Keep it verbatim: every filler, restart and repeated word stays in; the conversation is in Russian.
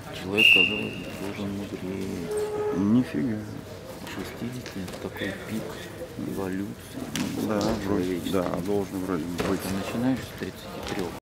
Человек, казалось бы, должен мудреть. Нифига. шестьдесят лет такой пик эволюции. Да, вроде, человечества. да, должен вроде быть. Ты начинаешь с тридцати трёх.